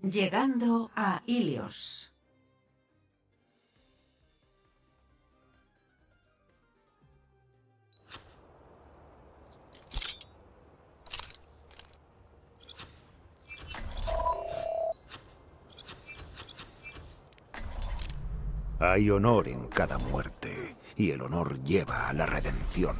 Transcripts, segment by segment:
Llegando a Ilios. Hay honor en cada muerte, y el honor lleva a la redención.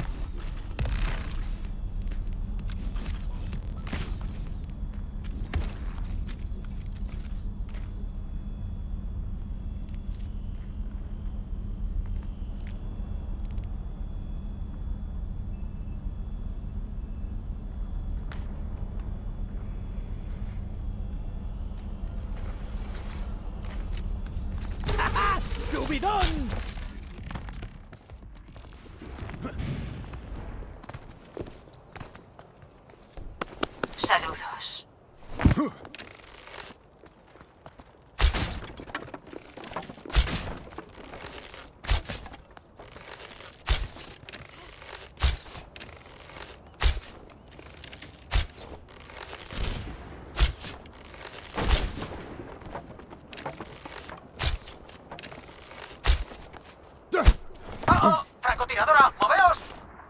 ¡Subidón! Saludos. ¡Francotiradora! ¡Moveos!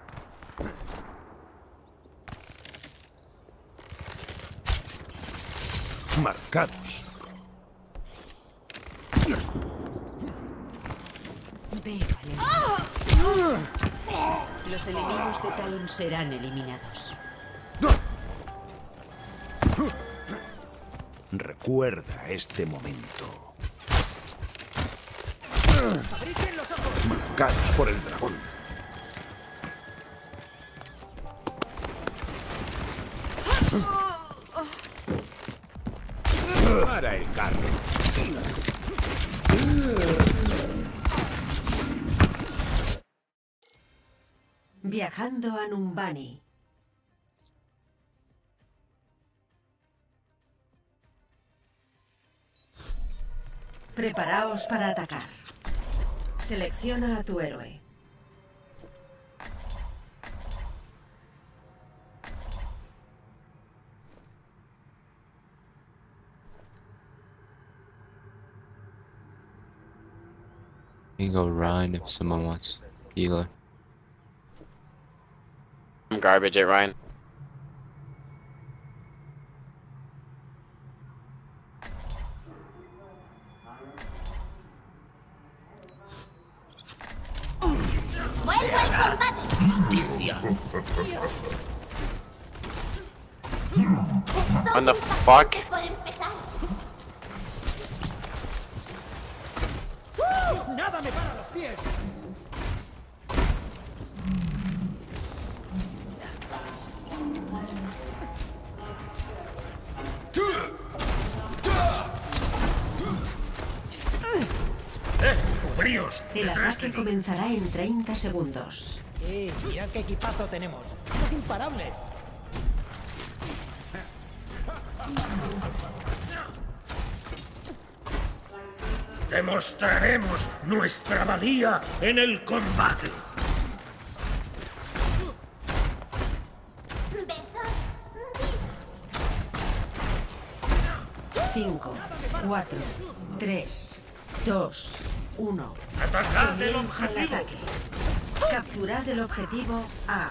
Marcados. Veo al enemigo. Los enemigos de Talon serán eliminados. Recuerda este momento. ¡Abriten los ojos! Marcados por el dragón. Para el carro. Viajando a Numbani. Preparaos para atacar. Selecciona a tu héroe. You can go Ryan if someone wants healer. I'm garbage at Ryan. What the fuck? ¡Nada me para los pies! ¡Cubríos! El ataque comenzará en 30 segundos. Mirad qué equipazo tenemos. ¡Somos imparables! Demostraremos nuestra valía en el combate. 5, 4, 3, 2, 1. ¡Atacad el Comienza el objetivo! ataque. Capturad el objetivo A.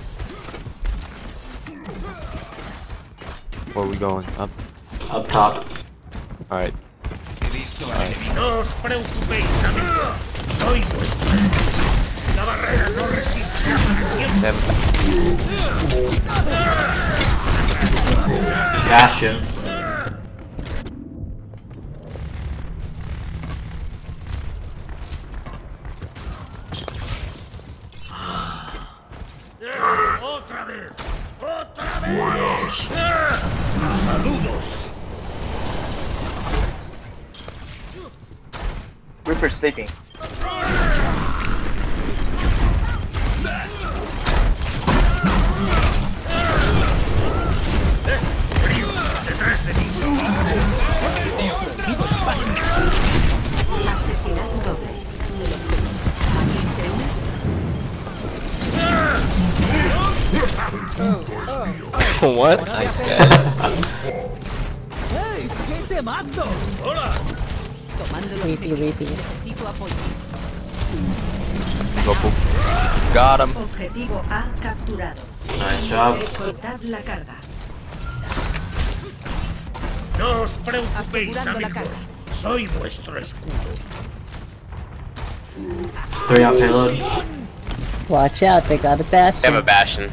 Where are we going? Up? Up top. Alright. No os preocupéis, amigos. Soy vuestro escudo. La barrera no resiste a presión. Bastion. ¡Otra vez! ¡Otra vez! ¡Buenas! ¡Saludos! Reaper sleeping. ¡Detrás de mí! Asesinato doble. What? Nice guys. mazo! ¡Hola! Tomando los Weepy, weepy. necesito apoyo. Go poof. Got him. Objetivo A capturado. Nice job. Escoltad la carga. No os preocupéis, Asegurando la amigos. carga. Soy vuestro escudo. 3 out payload. Watch out, they got a They have a bastion. bastion.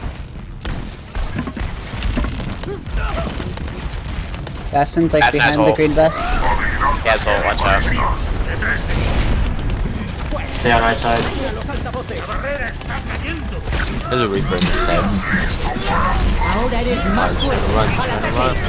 Bastion's like Bastion has behind the ult. green vest. He has ult, watch out. Fríos, detrás de mí. Stay on right side. La barrera está cayendo. There's a Reaper in the side. Ahora eres más fuerte. Run, Al trying to ataque.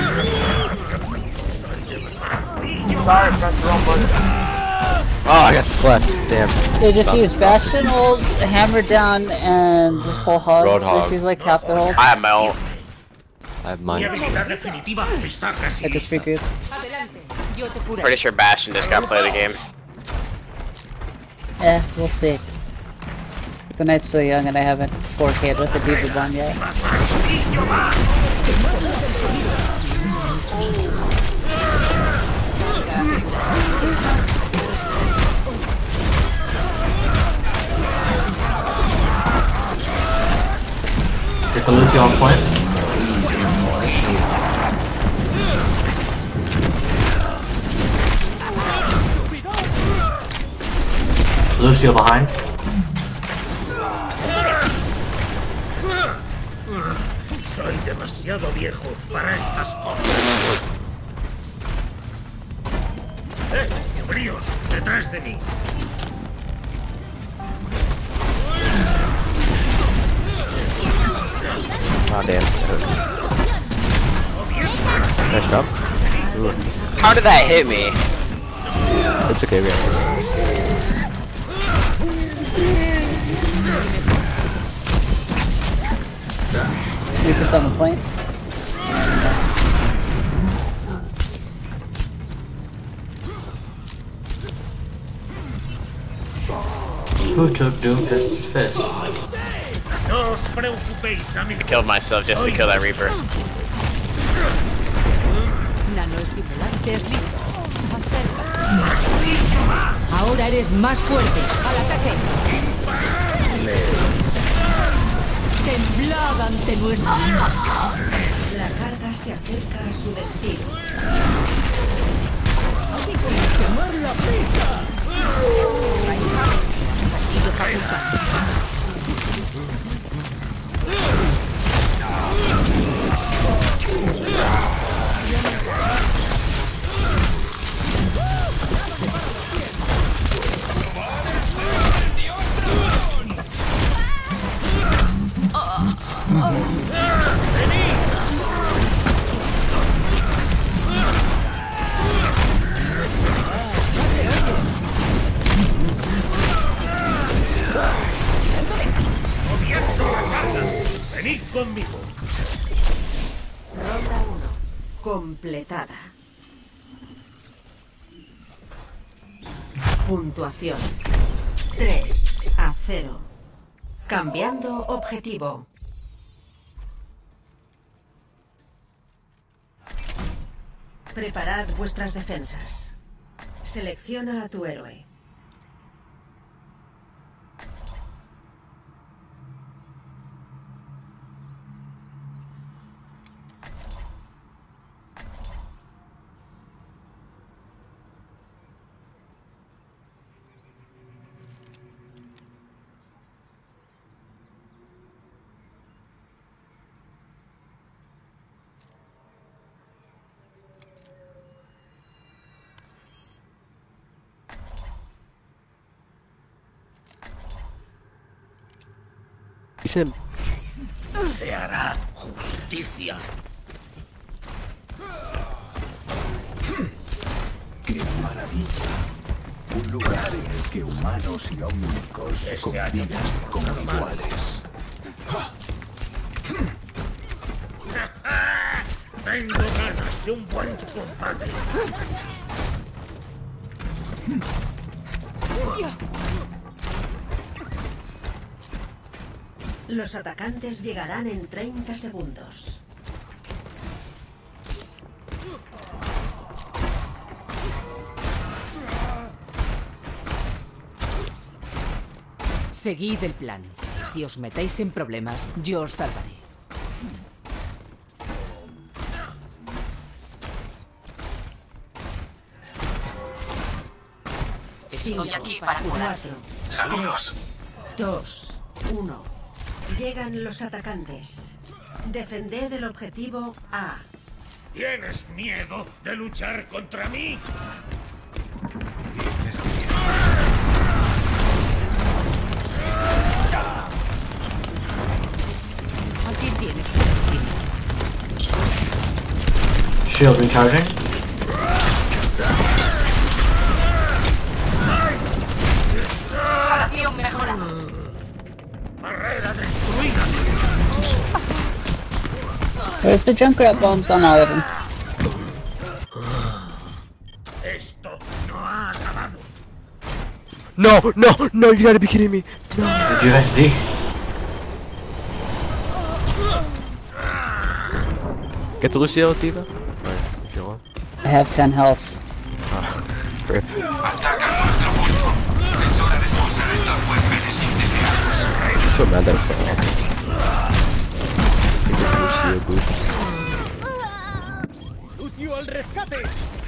run. Sorry, press the wrong button. Oh, I got slapped. Damn. They just use Bastion, ult, hammer down, and full hog. Roadhog. This is like half their ult. I have my ult. I have Mi mine. habilidad definitiva está casi I just lista. figured. Adelante. Yo te curo. Pretty sure Bastion just got play the game. We'll see. The night's still young and I haven't 4K'd with the Diva bomb yet. Get the Lucio on point. Lucio behind. Soy demasiado viejo para estas cosas. ¡Fríos! ¡Detrás de mí! Oh, damn. Nice job. Ooh. How did that hit me? It's okay, we have Reaper's on the point. Who took Doomfist's fist? No os preocupéis, amigos. I killed myself just to kill that Reaper. Nanoestimulantes listos. Acércate. Ahora eres más fuerte. Al ataque. Temblad ante nuestro. La carga se acerca a su destino. ¡Quemar la pista! Venid conmigo. Ronda 1. Completada. Puntuación 3-0. Cambiando objetivo. Preparad vuestras defensas. Selecciona a tu héroe. Decent. Se hará justicia. ¡Qué maravilla! Un lugar en el que humanos y ómnicos Este año conviven es como normal. iguales. Tengo ganas de un buen combate. Los atacantes llegarán en 30 segundos. Seguid el plan. Si os metéis en problemas, yo os salvaré. Estoy aquí para curar. 2, 1. Llegan los atacantes. Defended el objetivo A. ¿Tienes miedo de luchar contra mí? Aquí tienes. Shield recharging. Barrera destruida. Where's the Junkrat bombs on all of them? Esto no ha acabado. No, no, no, you gotta be kidding me. The USD. Get to Lucio, Diva. Alright, if you want. I have 10 health. Rip. So mad that fell off. Lucio boost. Lucio al rescate.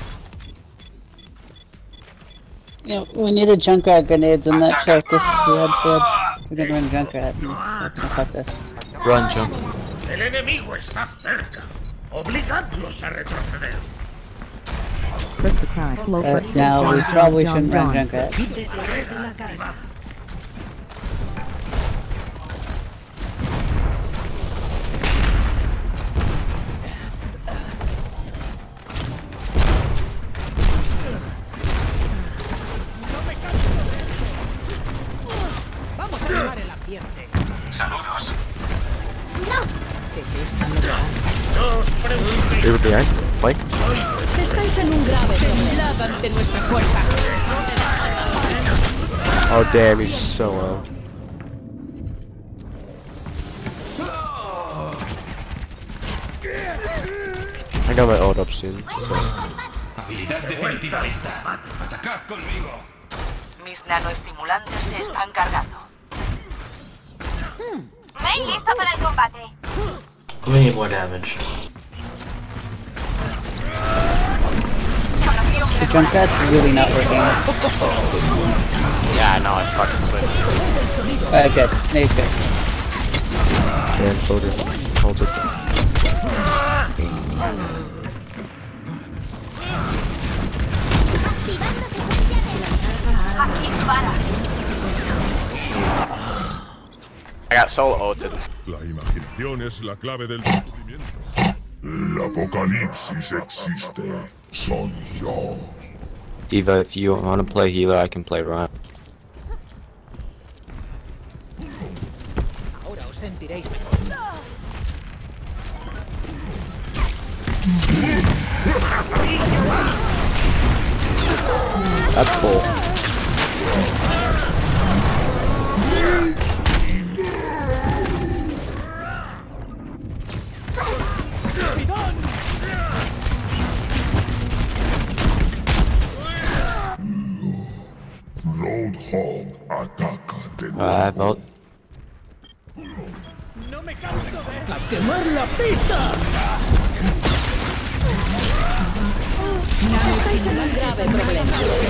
Yeah, we needed Junkrat grenades in that check if we had food. We're gonna run Junkrat. Fuck this. Run, jump. El enemigo está cerca. Obligadlos a retroceder. Now we probably shouldn't run Junkrat. Detened la carga. Vamos a llevar el ambiente. No os preocupéis. They were behind. Flank. Estáis en un grave temblad ante nuestra fuerza. Oh damn, he's so low. I got my ult up soon. So. Habilidad definitiva lista. Atacad conmigo. Mis nanoestimulantes se están cargando. Main lista para el combate. We need more damage. The Junkrat's really not working. Yeah, no, I fucking switched. Good. Maybe good. And floater. Hold it. I got solo ulted. La imaginación es la clave del descubrimiento. El apocalipsis existe. Soy yo. Diva, if you want to play healer, I can play Ryan. Ahora os sentiréis mejor. That's cool. Roadhog ataca de nuevo. I have ult. No me canso de... ¡A quemar la pista! Estáis en un grave problema.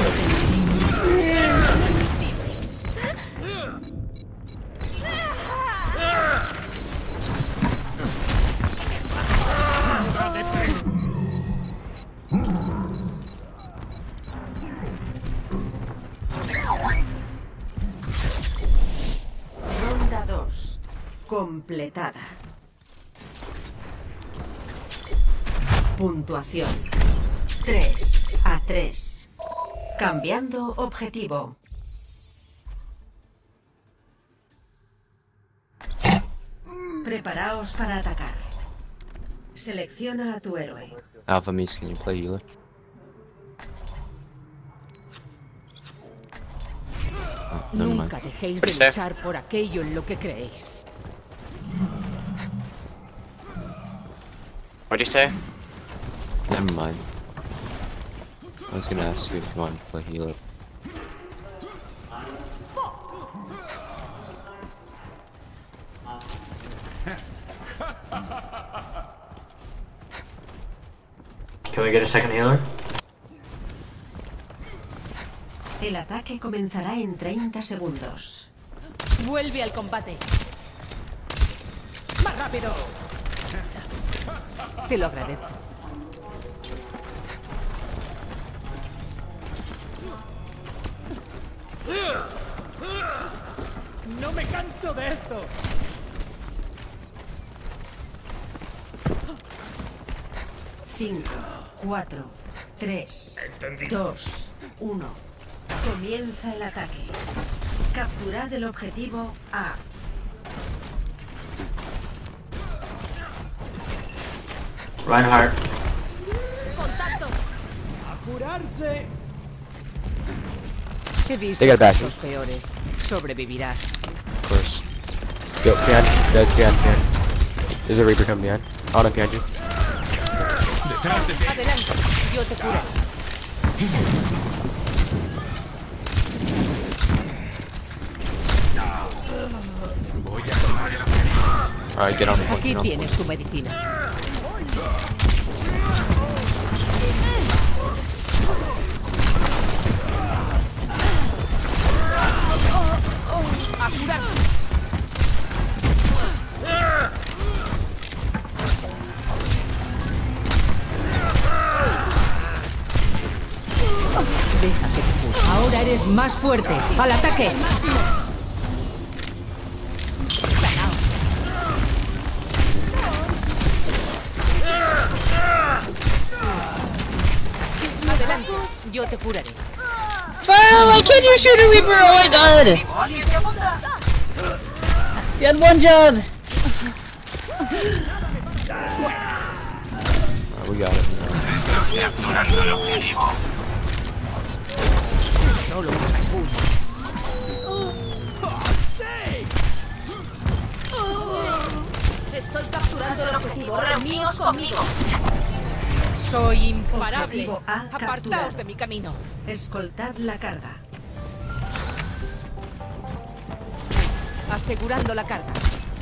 Ronda 2. Completada. Puntuación. 3-3. Cambiando objetivo. Preparaos para atacar. Selecciona a tu héroe. Alpha Meese, can you play healer? Oh, never mind. Nunca dejéis de Pretty safe. luchar por aquello en lo que creéis. What'd you say? Never mind. I was gonna ask you if you wanted to play healer. Can we get a second healer? El ataque comenzará en 30 segundos. Vuelve al combate. ¡Más rápido! Te lo agradezco. ¡No me canso de esto! Cinco, 4, 3, 2, 1. Comienza el ataque. Capturad el objetivo A. Reinhardt. ¡Contacto! ¡Apurarse! He visto They got back. casos peores. Sobrevivirás. Of course. Yo, behind. Dead, behind. There's a Reaper coming behind. On him, behind you. Adelante, yo te curo. Alright, get on the point. Aquí Get on the tienes point. tu medicina. A curarse. Deja que te cure. Ahora eres más fuerte. ¡Al ataque! Adelante, yo te curaré. Fire, why can't you shoot a Reaper? Oh my god! You had one job! We got it. Solo un rasguño. Estoy capturando el objetivo. Reuníos conmigo. Soy imparable. Objetivo A Apartaos capturado. de mi camino. Escoltad la carga. Asegurando la carga.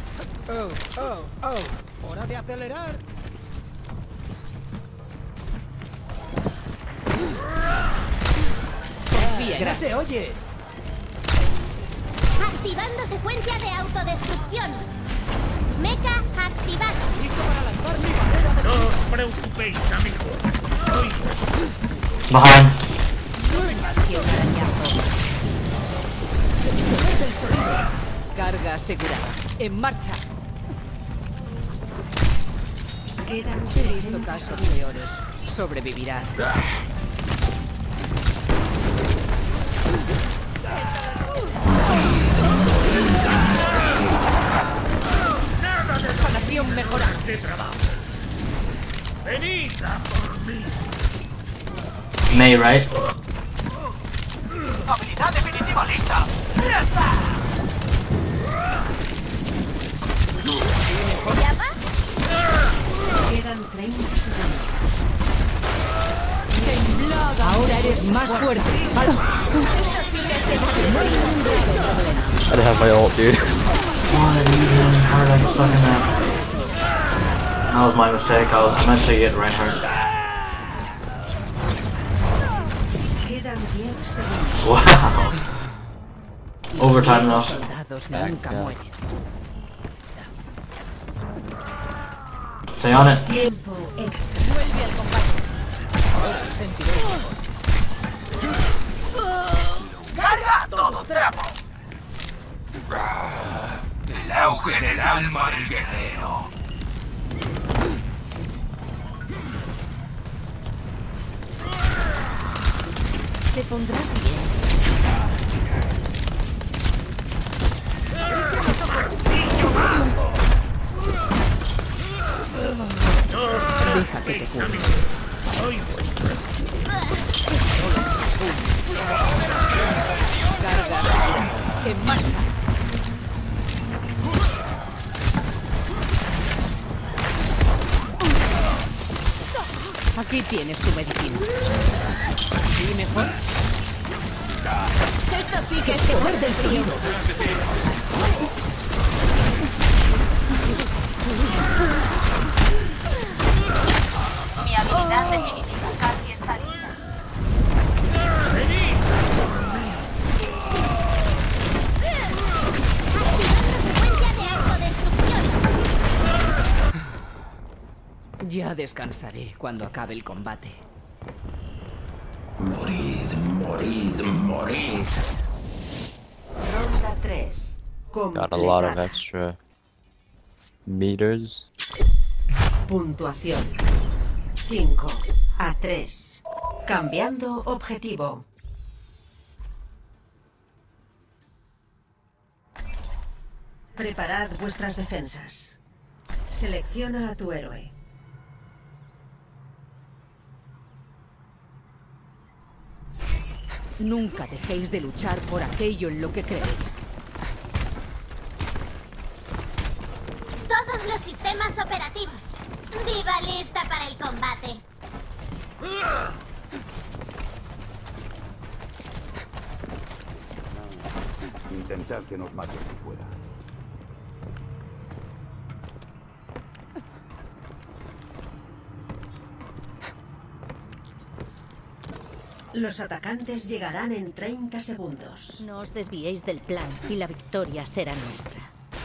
¡Hora de acelerar! Confía, ¡No gracias. se oye! Activando secuencia de autodestrucción. Mecha activado. ¡Listo para lanzar mi barrera de... No os preocupéis, amigos. Soy vuestro escudo. Behind. No es más que un arañazo. Carga asegurada. En marcha. Quedan He visto 60 casos segundos. peores. Sobrevivirás. Sanación mejorada. De trabajo. Venid a por mí. May, right? Habilidad definitiva lista. Quedan 30 segundos. Ahora eres más fuerte. I didn't have my ult, dude. Why are you doing hard? I'm stuck in that. That was my mistake. I meant to get Reinhardt. Quedan 10 segundos. Wow. Overtime Los though. soldados nunca mueren. Stay on it. Tiempo extra. Vuelve al combate. Ahora sentiréis mejor. ¡Carga todo trapo! El auge del alma del guerrero. Te pondrás bien. Deja que te cure. Soy vuestro escudo. Carga asegurada. En marcha. Aquí tienes tu medicina. ¿Sí mejor? Esto sí que es que no es el frío. Mi habilidad definitiva. Ya descansaré cuando acabe el combate. Morid, morid, morid. Ronda 3. Got a lot of extra meters. Puntuación 5-3. Cambiando objetivo. Preparad vuestras defensas. Selecciona a tu héroe. Nunca dejéis de luchar por aquello en lo que creéis. Todos los sistemas operativos. Diva lista para el combate. Intentar que nos maten de fuera. Los atacantes llegarán en 30 segundos. No os desviéis del plan y la victoria será nuestra.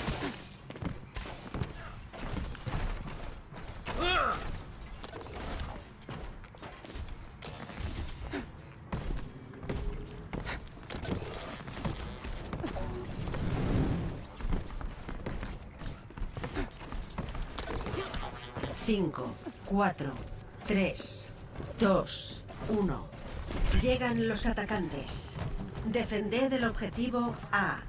Cinco, 4, 3, 2, 1. Llegan los atacantes. Defended el objetivo A.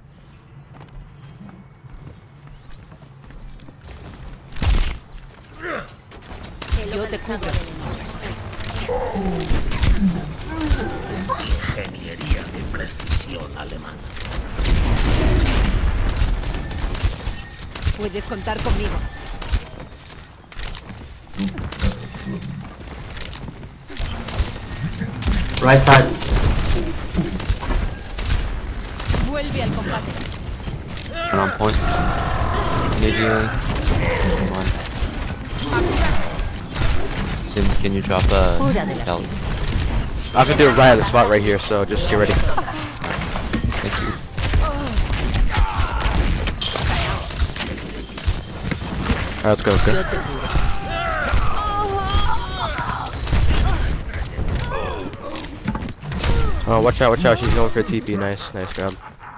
Yo te cubro. Ingeniería de precisión alemana. Puedes contar conmigo. Right side. Vuelve al combate. And on point. Immediately. Come on. Sim, can you drop a tell? I have to do it right at the spot right here, so just get ready. Thank you. Alright, let's go, okay? Oh, watch out, she's going for a TP. Nice grab.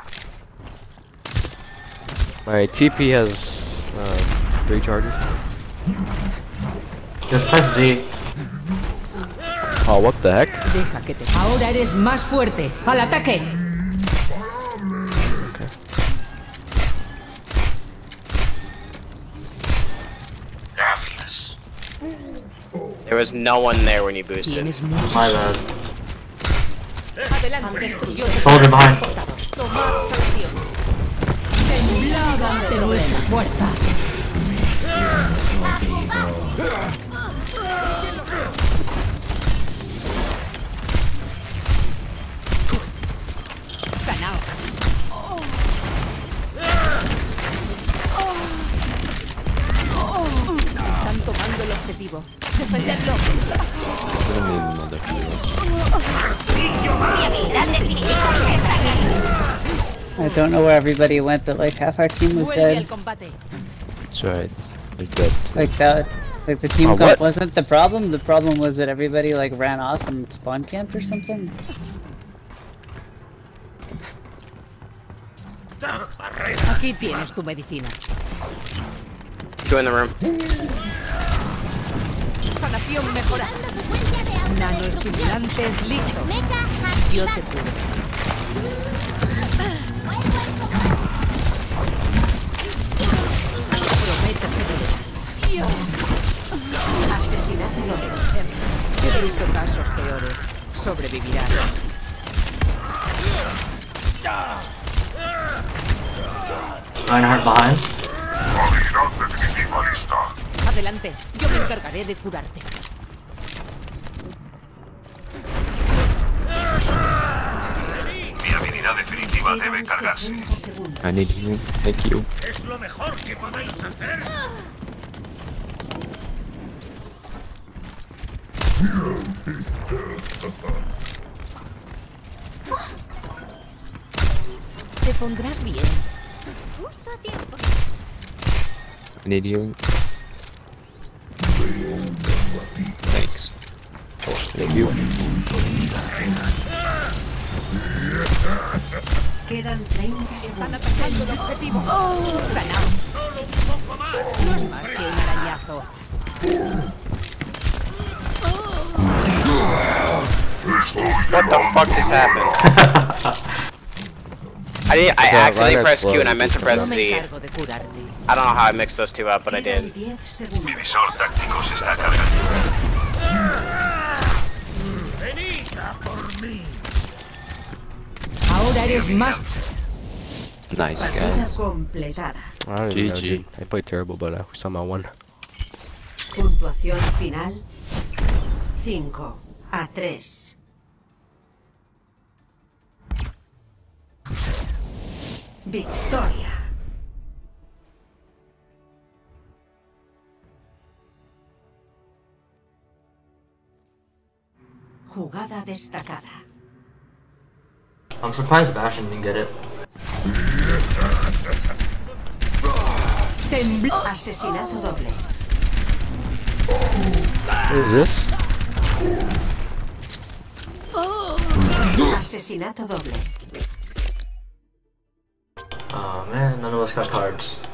Alright, TP has 3 charges. Just press Z. Oh, what the heck? Deja que te... Ahora eres más fuerte. ¡Al ataque! There was no one there when you boosted. My bad. Adelante. Soldier behind. Tomad sanción. Temblad ante nuestra fuerza. Sanao. Están tomando el objetivo. Defendedlo. I don't know where everybody went, but like half our team was Vuelve al dead. combate. That's right. They're dead too. Like that. Like the team Oh, comp what? wasn't the problem. The problem was that everybody like ran off and spawn camped or something. Aquí tienes tu medicina. Two in the room. Sanación mejorada. Nanoestimulantes listos. Yo te cubro. Asesinato. He visto casos peores. Sobrevivirás. Reinhardt behind. Habilidad definitiva lista. Adelante. Yo me encargaré de curarte. Mi habilidad definitiva debe cargarse. I need healing. Thank you. Es lo mejor que podéis hacer. Te pondrás bien. Justo a tiempo. I need healing. Thanks. Thank you. Quedan 30 Están segundos. atacando el objetivo. Sanaos. No es más que un arañazo. What the fuck just happened? I accidentally pressed Q and I meant to press No me Z. encargo de curarte. I don't know how I mixed those two up, but I Quedan did. 10 segundos. Divisor táctico se está cargando. Venid a por mí. Ahora eres más. Nice, Partida guys. completada. I don't even know, GG. dude. I played terrible, but I somehow won. Puntuación final 5-3. Victoria. Jugada destacada. I'm surprised Bastion didn't get it. Asesinato doble. What is this? Asesinato doble. Oh man, none of us got cards.